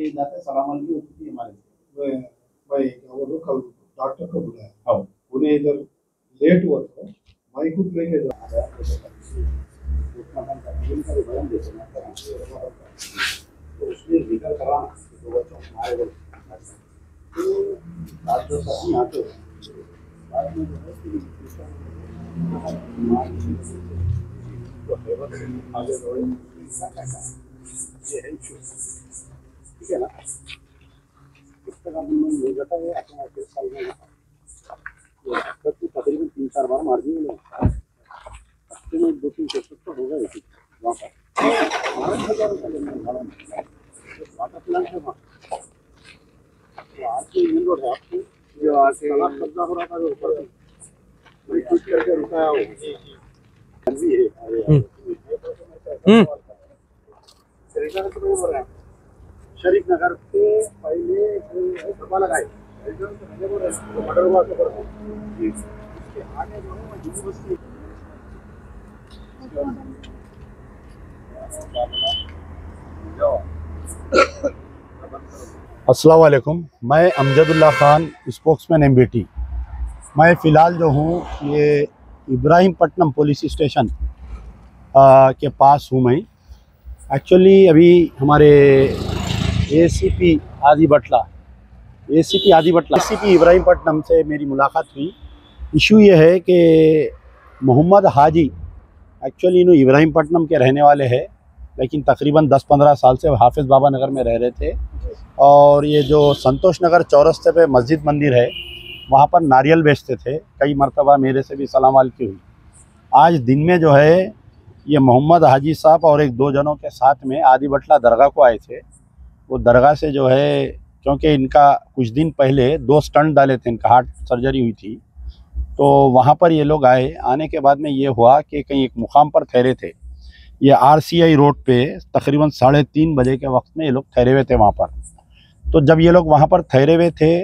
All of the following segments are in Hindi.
के जाते सलाम वालेकुम होती थी हमारे। मैं वो लोग कल डॉक्टर को बुलाया। हाँ, उन्हें इधर लेट हुआ था, मैं खुद लेके जा तो उसमें जिक्र कराना तो बच्चों को हमारे को तो आज जो सही आते बाद में जो है कि तो फेवर आगे बढ़े ये है इशू, ठीक है ना। इस तरह हमने ये जाता है अपना 1 साल में तो तकरीबन 3-4 बार मार दिए लोग, हफ्ते में 2-3 केस तो होगा ही वहाँ पर। 12,000 रुपये वाटर प्लांट है वहाँ, तो आज के मेन रोड है आपको जो आज कब्जा हो रहा था जो ऊपर वही कुछ करके रुकाया हो भी है। शरीफ नगर के पहले दबा लगाए मर्डर हुआ तो इसके आगे जो है यूनिवर्सिटी अस्सलाम वालेकुम। मैं अमजदुल्ला ख़ान, स्पोक्समैन एमबीटी। मैं फ़िलहाल जो हूँ ये इब्राहिमपट्टनम पुलिस स्टेशन के पास हूँ। मैं एक्चुअली अभी हमारे एसीपी आदि बटला एसीपी इब्राहिमपट्टनम से मेरी मुलाकात हुई। इशू ये है कि मोहम्मद हाजी एक्चुअली इन्हों इब्राहिमपट्टनम के रहने वाले हैं, लेकिन तकरीबन 10-15 साल से हाफिज़ बाबा नगर में रह रहे थे। और ये जो संतोष नगर चौरस्ते पे मस्जिद मंदिर है वहाँ पर नारियल बेचते थे। कई मरतबा मेरे से भी सलाम वालेकुम हुई। आज दिन में जो है ये मोहम्मद हाजी साहब और 1-2 जनों के साथ में आदि बटला दरगाह को आए थे। वो दरगाह से जो है, क्योंकि इनका कुछ दिन पहले 2 स्टंट डाले थे, इनका हार्ट सर्जरी हुई थी, तो वहाँ पर ये लोग आए। आने के बाद में ये हुआ कि कहीं एक मुकाम पर ठहरे थे। ये आरसीआई रोड पे तकरीबन 3:30 बजे के वक्त में ये लोग ठहरे हुए थे वहाँ पर। तो जब ये लोग वहाँ पर ठहरे हुए थे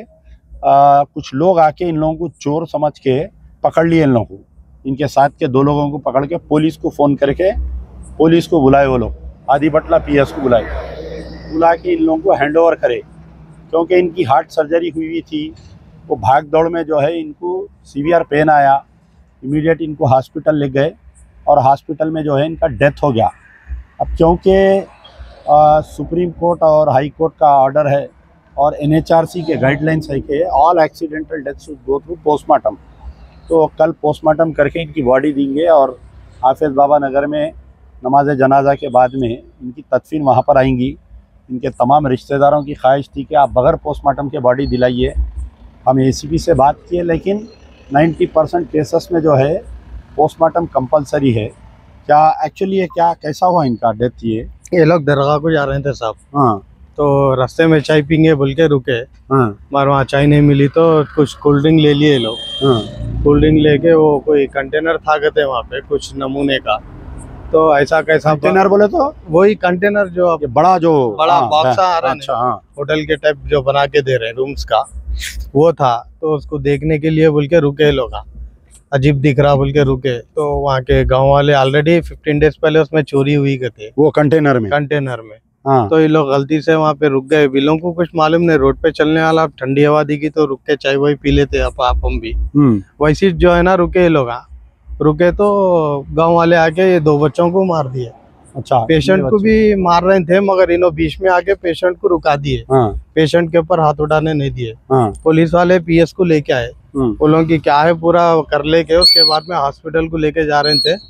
कुछ लोग आके इन लोगों को चोर समझ के पकड़ लिए। इन लोगों को, इनके साथ के 2 लोगों को पकड़ के पुलिस को फ़ोन करके पुलिस को बुलाए। वो लोग आदि बटला पीएस को बुला के इन लोगों को हैंड ओवर करे, क्योंकि इनकी हार्ट सर्जरी हुई थी। वो भाग दौड़ में जो है इनको सीवियर पेन आया, इमीडिएट इनको हॉस्पिटल ले गए और हॉस्पिटल में जो है इनका डेथ हो गया। अब क्योंकि सुप्रीम कोर्ट और हाई कोर्ट का ऑर्डर है और एनएचआरसी के गाइडलाइंस है कि all accidental death should go through postmortem. तो कल पोस्टमार्टम करके इनकी बॉडी देंगे और हाफिज़ बाबा नगर में नमाज जनाजा के बाद में इनकी तदफीन वहाँ पर आएंगी। इनके तमाम रिश्तेदारों की ख्वाहिश थी कि आप बग़ैर पोस्टमार्टम के बॉडी दिलाइए। हम एसीपी से बात किए, लेकिन 90% केसेस में जो है पोस्टमार्टम कंपलसरी है। क्या एक्चुअली ये क्या कैसा हुआ इनका डेथ? ये लोग दरगाह को जा रहे थे साहब। हाँ, तो रास्ते में चाय पीएंगे बोल के रुके। हाँ, मगर वहाँ चाय नहीं मिली तो कुछ कोल्ड ड्रिंक ले लिए लोग। हाँ, कोल्ड ड्रिंक लेके वो कोई कंटेनर था कहते वहाँ पे कुछ नमूने का। तो ऐसा कैसा कंटेनर बोले तो वही कंटेनर जो बड़ा बॉक्स आ रहा है, अच्छा, हाँ, होटल के टाइप जो बना के दे रहे हैं रूम्स का, वो था। तो उसको देखने के लिए बोल के रुके लोग, अजीब दिख रहा बोल के रुके। तो वहाँ के गांव वाले ऑलरेडी 15 डेज पहले उसमें चोरी हुई थे वो कंटेनर में। हाँ। तो ये लोग गलती से वहाँ पे रुक गए। बिलों को कुछ मालूम नहीं, रोड पे चलने वाला ठंडी हवा दिखी तो रुक के चाय वाय पी लेते आप हम भी। वैसे जो है ना रुके ये लोग, रुके तो गांव वाले आके ये 2 बच्चों को मार दिए। अच्छा, पेशेंट को भी मार रहे थे मगर इन्हों बीच में आके पेशेंट को रुका दिए। पेशेंट के ऊपर हाथ उठाने नहीं दिए। पुलिस वाले पीएस को लेके आए, वो लोगों की क्या है पूरा कर लेके उसके बाद में हॉस्पिटल को लेके जा रहे थे।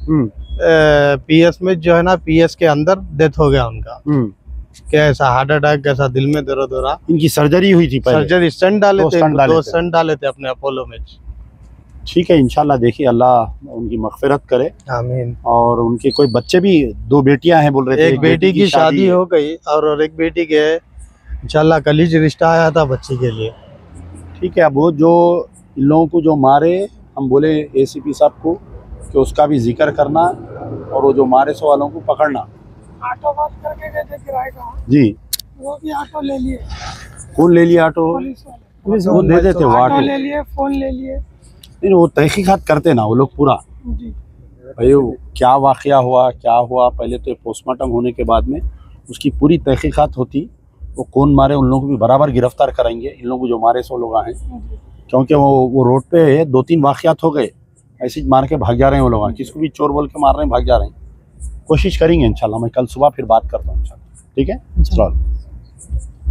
पीएस में जो है ना, पीएस के अंदर डेथ हो गया उनका। क्या ऐसा हार्ट अटैक, कैसा दिल में दर्द हो रहा। इनकी सर्जरी हुई थी पहले? सर्जरी स्टंट डाले थे, 2 स्टंट डाले थे अपने अपोलो में। ठीक है, इंशाल्लाह देखिए अल्लाह उनकी मगफिरत करे, आमीन। और उनके कोई बच्चे भी, 2 बेटियां हैं बोल रहे थे। एक बेटी की शादी हो गई और एक बेटी के इंशाल्लाह कल ही रिश्ता आया था बच्ची के लिए। ठीक है, अब वो जो इन लोगों को जो मारे, हम बोले एसीपी साहब को कि उसका भी जिक्र करना और वो जो मारे सो वालों को पकड़ना। ऑटो बात करके गए थे किराए का जी, वो भी ऑटो ले लिए। कौन ले लिया ऑटो? पुलिस वाले। वो दे देते ऑटो ले लिए, फोन ले लिए। नहीं, वो तहकीकात करते ना वो लोग पूरा। जी भाई क्या वाकया हुआ, क्या हुआ, पहले तो पोस्टमार्टम होने के बाद में उसकी पूरी तहकीकात होती वो कौन मारे उन लोगों को भी बराबर गिरफ्तार कराएंगे, इन लोगों को जो मारे 100 लोग हैं, क्योंकि वो रोड पे 2-3 वाक़यात हो गए, ऐसे मार के भाग जा रहे हैं वो लोग, किसको भी चोर बोल के मार रहे हैं, भाग जा रहे हैं। कोशिश करेंगे इंशाल्लाह, मैं कल सुबह फिर बात करता हूँ इंशाल्लाह, ठीक है। चलो।